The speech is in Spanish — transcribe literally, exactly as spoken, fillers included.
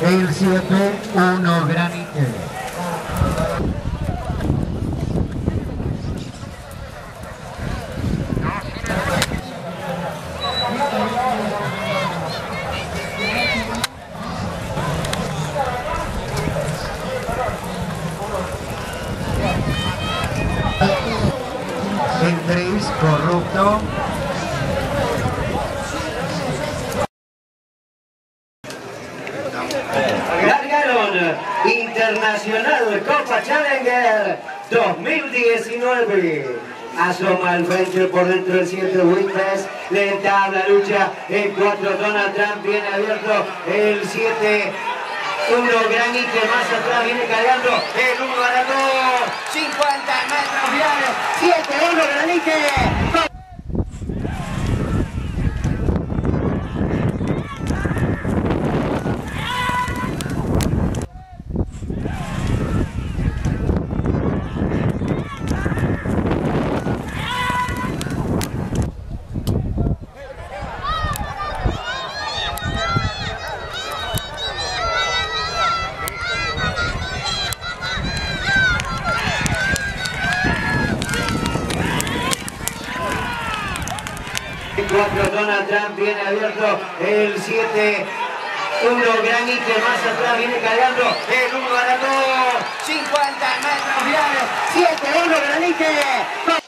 el siete uno Granite. El tres Corrupto. Largaron Internacional Copa Challenger dos mil diecinueve. Asoma al frente por dentro el siete Whitness. Le entabla lucha el cuatro Donald Trump. Viene abierto el siete uno Granite. Más atrás viene cargando el uno ganador. cincuenta metros viales. siete uno Granite. cuatro Donald Trump viene abierto el siete uno Granite. Más atrás viene cargando el uno ganador. cincuenta metros viales. siete uno Granite.